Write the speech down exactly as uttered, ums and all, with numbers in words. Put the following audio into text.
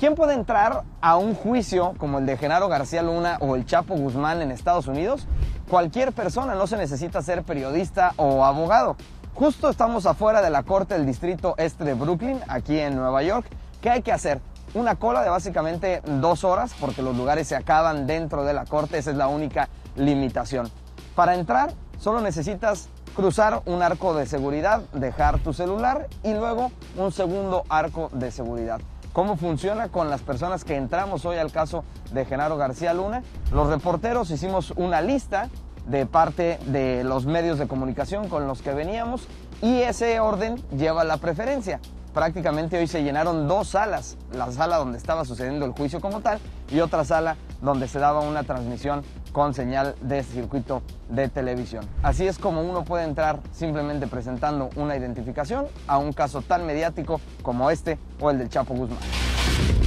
¿Quién puede entrar a un juicio como el de Genaro García Luna o el Chapo Guzmán en Estados Unidos? Cualquier persona, no se necesita ser periodista o abogado. Justo estamos afuera de la corte del distrito este de Brooklyn, aquí en Nueva York. ¿Qué hay que hacer? Una cola de básicamente dos horas, porque los lugares se acaban dentro de la corte, esa es la única limitación. Para entrar, solo necesitas cruzar un arco de seguridad, dejar tu celular y luego un segundo arco de seguridad. ¿Cómo funciona con las personas que entramos hoy al caso de Genaro García Luna? Los reporteros hicimos una lista de parte de los medios de comunicación con los que veníamos y ese orden lleva la preferencia. Prácticamente hoy se llenaron dos salas, la sala donde estaba sucediendo el juicio como tal y otra sala donde se daba una transmisión con señal de circuito de televisión. Así es como uno puede entrar simplemente presentando una identificación a un caso tan mediático como este o el del Chapo Guzmán.